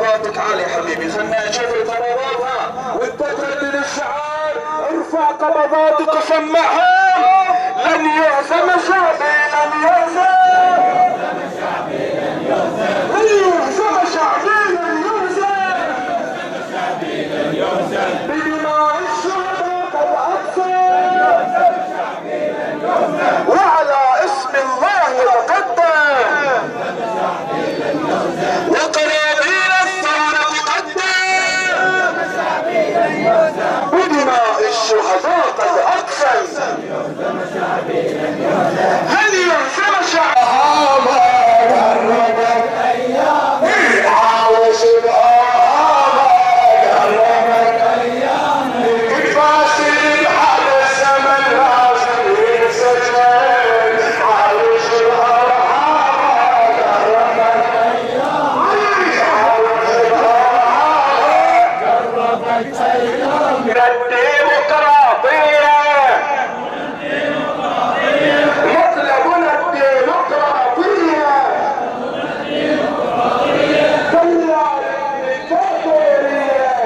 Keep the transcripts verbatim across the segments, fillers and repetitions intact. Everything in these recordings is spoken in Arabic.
صوتك عالي حبيبي، خلنا نشوف القراراتها وانت تردد الشعار. ارفع قبضاتك وسمعها. لن يهزم شعبي، لن يهزم شعبي، لن يهزم، لن يهزم شعبي، لن يهزم بدماء الشهداء قد أقسم، وعلى اسم الله المقدم وقرابين الثورة قدم، بدماء الشهداء قد أقسم، هل يهزم شعبي. قربت أيامي عاوش الآباء، قربت أيامي الفاسد على الزمن لازم ينسجن، عاوش الآباء قربت أيامي، عاوش الآباء قربت أيامي. الديمقراطية مطلبنا الديمقراطية، كلا للديكتاتورية،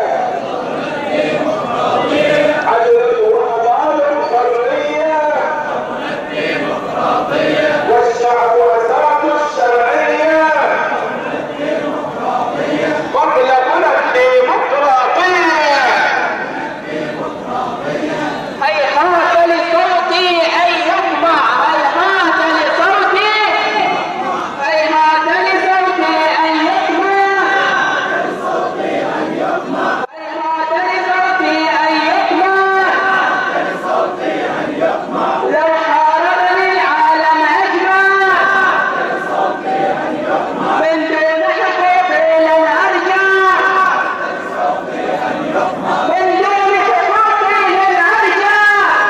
عدل وعدالة وحرية، والشعب أساس الشرعية، مطلبنا الديمقراطية. هيهات لصوتي أن يطمع، هيهات لصوتي، هيهات لصوتي أن يطمع، هيهات لصوتي أن يطمع، لو حاربني العالم أجمع، من دون حقوقي لن أرجع، من دون حقوقي لن أرجع،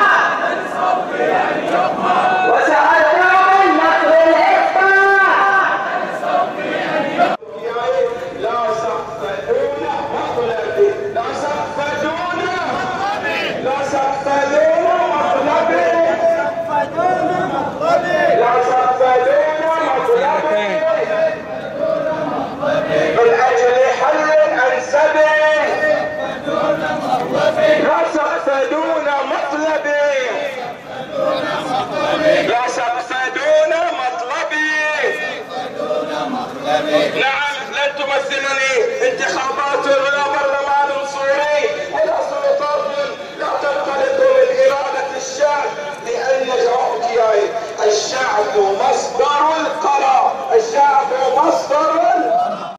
وسأدعو بالنصر الإخفاء. لا سقف دون مطلبي، لا سقف دون لا سقف دون مطلبي، لا سقف دون مطلبي، من أجل حل أنسبي، لا سقف دون مطلبي، لا سقف دون مطلبي. نعم لن تمثلني انتخابات ولا برلمان سوري ولا سلطات لا تنطلق من إرادة الشعب، لأن جوابك الشعب